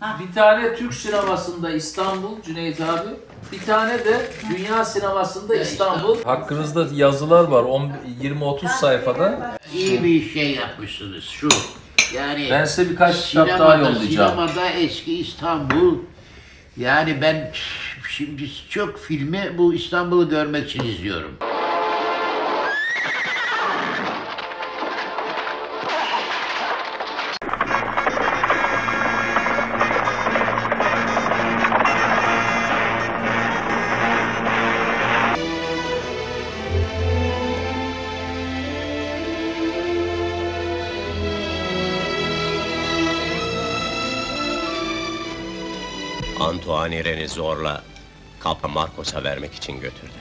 Bir tane Türk sinemasında İstanbul, Cüneyt abi. Bir tane de dünya sinemasında İstanbul. Hakkınızda yazılar var 20-30 sayfada. İyi bir şey yapmışsınız şu. Yani ben size birkaç kitap daha yollayacağım. Sinemada eski İstanbul. Yani ben şimdi çok filmi bu İstanbul'u görmek için izliyorum. Antoine Ren'i zorla Kapa Marcos'a vermek için götürdü.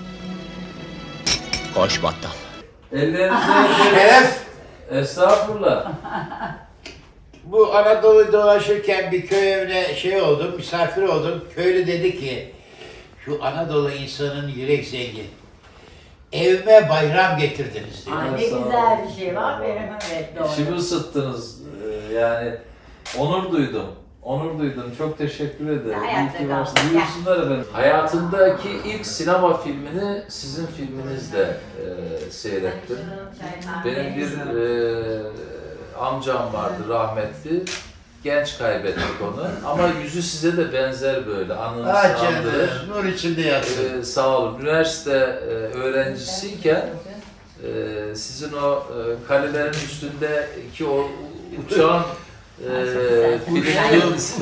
Koş battal. Ellerinize Şeref! Estağfurullah. Bu Anadolu'yu dolaşırken bir köy evine oldum, misafir oldum. Köylü dedi ki, şu Anadolu insanın yürek zengin. Evime bayram getirdiniz dedi. Ay, ne güzel bir şey var benim, evet doğru. İçimi ısıttınız. Yani onur duydum. Onur duydum. Çok teşekkür ederim. İyi ki varsınız. Buyursunlar efendim. Hayatımdaki ilk sinema filmini sizin filminizle seyrettim. Benim bir amcam vardı rahmetli. Genç kaybettik onu. Ama yüzü size de benzer böyle. Anınızı andırır. Nur içinde yatsın. Sağ olun. Üniversite öğrencisiyken sizin o kalelerin üstündeki o uçağın filmleriniz.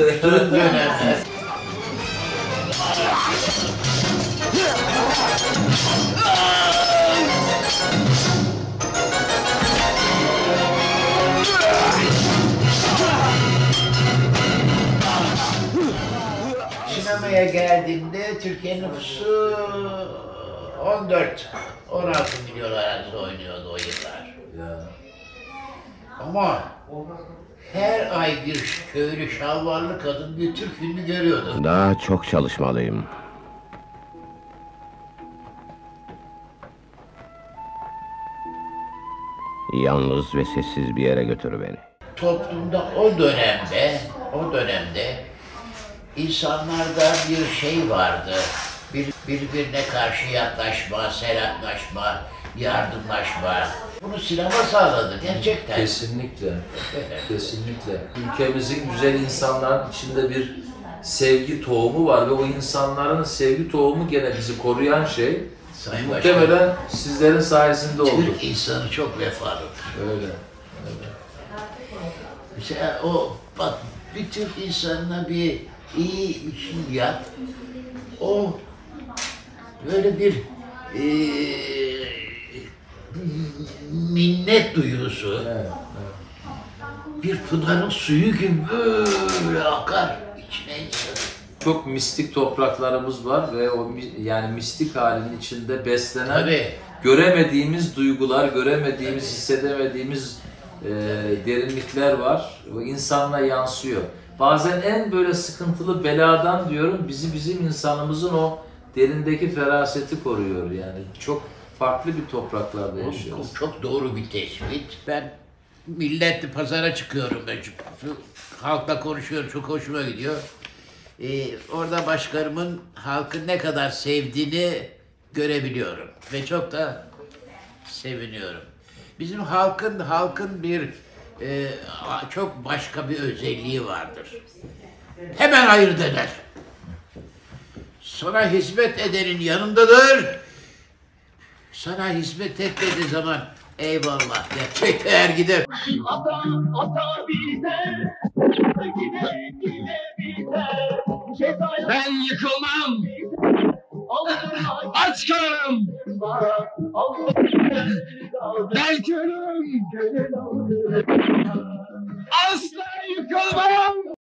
Sinemaya geldiğimde Türkiye nüfusu 14-16 milyon arası oynuyordu o yıllar. Ya. Ama her ay bir köylü şalvarlı kadın bir Türk filmi görüyordu. Daha çok çalışmalıyım. Yalnız ve sessiz bir yere götür beni. Toplumda o dönemde insanlarda bir şey vardı. Birbirine karşı yaklaşma, selamlaşma, yardımlaşma. Bunu sinema sağladı gerçekten. Kesinlikle. Kesinlikle. Ülkemizin güzel insanların içinde bir sevgi tohumu var ve o insanların sevgi tohumu gene bizi koruyan şey. Sayın Muhtemelen Başkanım, sizlerin sayesinde oldu. Türk insanı çok vefalıdır. Öyle. Mesela bak bir Türk insanına bir iyi bir şey yap. O böyle bir minnet duygusu. Evet. Bir pınarın suyu gibi böyle akar içine insanın. Çok mistik topraklarımız var ve o yani mistik halinin içinde beslenen Tabii. göremediğimiz duygular, göremediğimiz, hissedemediğimiz derinlikler var. O insanla yansıyor. Bazen en böyle sıkıntılı beladan diyorum bizim insanımızın o derindeki feraseti koruyor yani. Çok farklı bir topraklarda yaşıyoruz. Çok doğru bir tespit. Ben milletli pazara çıkıyorum. Halkla konuşuyorum. Çok hoşuma gidiyor. Orada başkanımın halkı ne kadar sevdiğini görebiliyorum. Ve çok da seviniyorum. Bizim halkın bir çok başka bir özelliği vardır. Hemen hayır eder. Sana hizmet edenin yanındadır. Sana hizmet etmediği zaman eyvallah der. Çeker gider. Ata biter, gide biter. Ben yıkılmam. Aç kalırım. Belki ölürüm. Asla yıkılmam.